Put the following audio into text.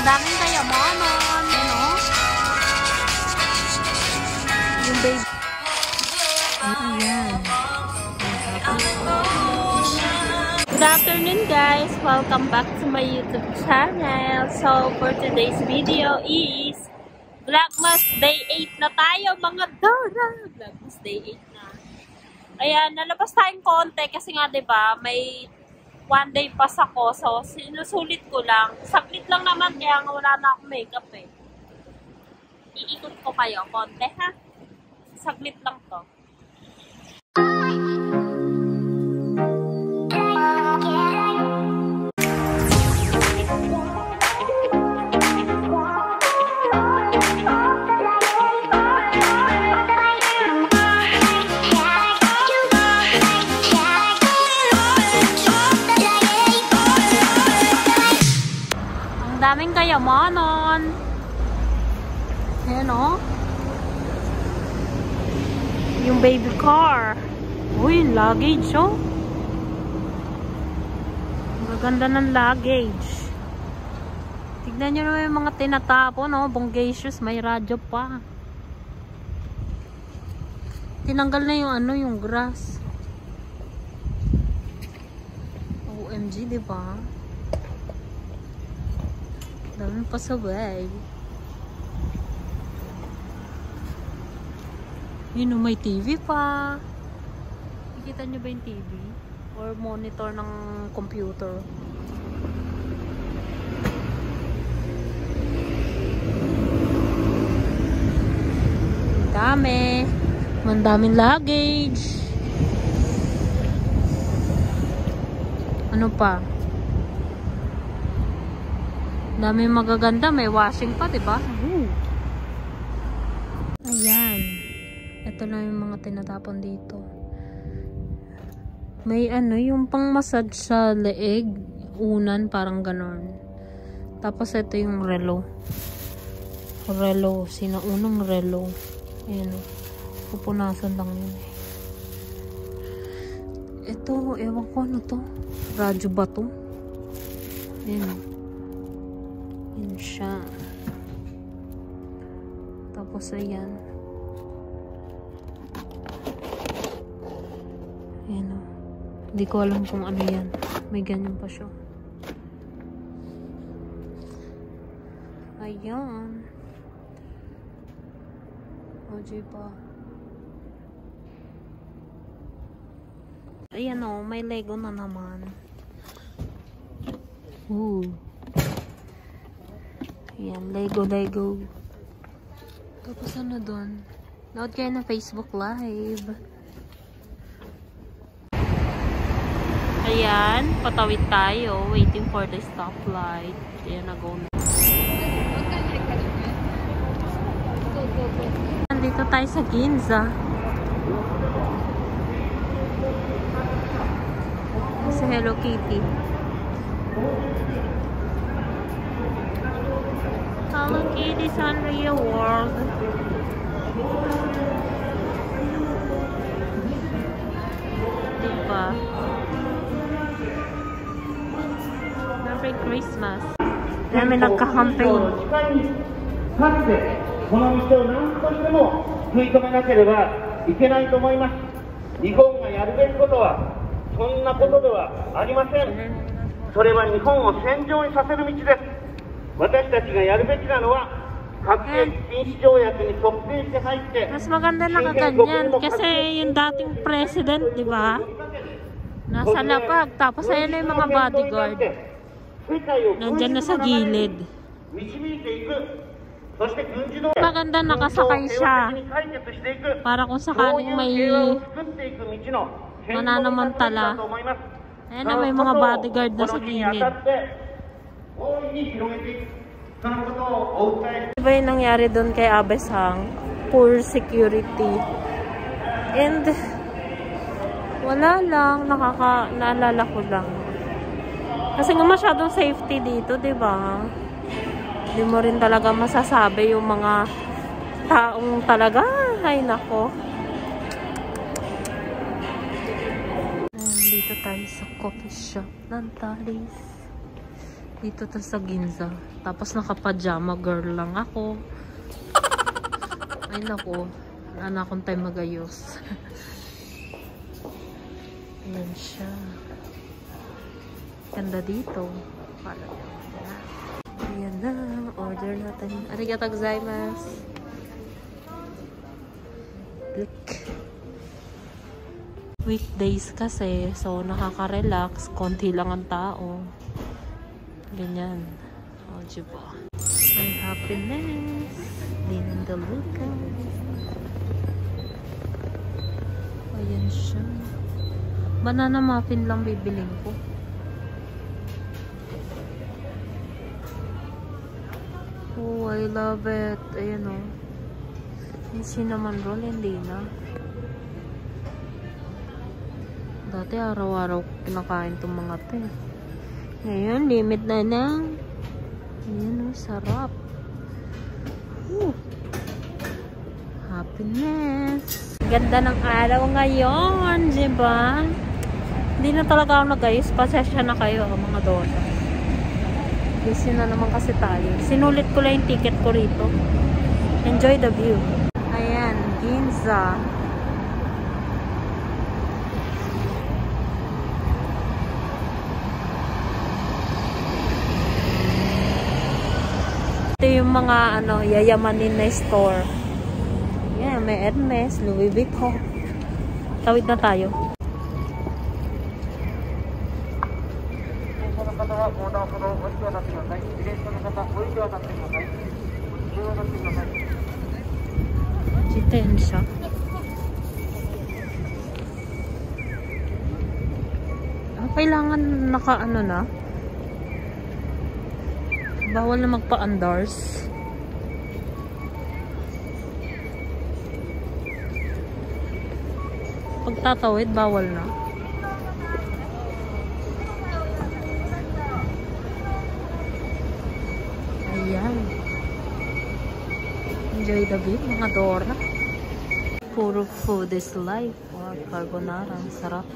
daming kayamanan, you know? Yung baby. Ayan. Good afternoon, guys. Welcome back to my YouTube channel. So, for today's video is Vlogmas Day 8 na tayo, mga Dora. Vlogmas Day 8 na. Ayan, nalabas tayong konti kasi nga, diba, may one day pass ako. So, sinusulit ko lang. Saglit lang naman, kaya nga wala na akong makeup eh. Iikot ko kayo konti, ha? Saglit lang to. Daming kayamanan. Ayan o. Yung baby car. Uy, yung luggage o. Maganda ng luggage. Tignan nyo naman yung mga tinatapon o. Bonggacious, may radyo pa. Tinanggal na yung ano, yung grass. OMG, diba? Dami pa sa way. Yun o, may TV pa. Nakikita nyo ba yung TV? Or monitor ng computer? Dami. Mandaming luggage. Ano pa? Dami magaganda, may washing pa, diba? Ayan. Ito na yung mga tinatapon dito. May ano, yung pang massage sa leeg, unan, parang ganon. Tapos ito yung relo. Relo, sinaunang relo. Ayan o. Pupunasan lang yun eh. Ito, ewan ko ano to. Radyo ba to? Ayan o. Yan siya. Tapos ayan. Ayan o. Hindi ko alam kung ano yan. May ganyan pa siya. Ayan. O, diba? Ayan o. May Lego na naman. Ooh. Ayan, Lego. Tapos ano dun? Nood kayo na Facebook Live. Ayan, patawid tayo. Waiting for the stoplight. Ayan, nag-go na. Nandito tayo sa Ginza. Sa Hello Kitty. Hello Kitty Sanrio World. Diba? Merry Christmas. Ayan, may nagka-campaign. かつてこの道を何としても食い止めなければいけないと思います。日本がやるべきことはそんなことではありません。それは日本を戦場にさせる道です。私たちがやるべきなのは核兵器禁止条約に特定して入って mas maganda nakaganyan kasi yung dating president, di ba? Nasa lapag, tapos ayan na yung mga bodyguard. Nandyan na sa gilid. Maganda nakasakay siya para kung sakaling may mananamantala. Ayan na, may mga bodyguard na sa gilid. Diba yung nangyari doon kay Abesang? Poor security. And wala lang, naalala ko lang. Kasi nga masyadong safety dito, diba? Hindi mo rin talaga masasabi yung mga taong talaga. Ay, nako. Dito tayo sa coffee shop ng Talis. Dito ta sa Ginza. Tapos naka-pajama girl lang ako. Ay naku. Wala na akong time magayos. Ayan siya. Ganda dito. Ayan na. Order natin. Arigatou gozaimasu. Click. Weekdays kasi. So, nakaka-relax. Konti lang ang tao. Ganyan. O, diba? May happiness. Dinandalugan. Ayan siya. Banana muffin lang bibiling ko. Oh, I love it. Ayan o. Yung cinnamon roll, hindi na. Dati araw-araw kinakain itong mga to. Ngayon, limit na lang. Ayan o, sarap. Happiness. Ganda ng araw ngayon, diba? Hindi na talaga ako nag-ayos. Pasensya na kayo, mga dona. Busy na naman kasi tayo. Sinulit ko lang yung ticket ko rito. Enjoy the view. Ayan, Ginza. Ito yung mga yayamanin na store. Yan, may Hermes, Louis Vuitton. Tawid na tayo. Jitensya. Kailangan naka-ano na? Bawal na magpa-andars. Pagtatawid, bawal na. Ayan. Enjoy the view, mga Dora. Puro food is life. Wow, carbonara. Ang sarap.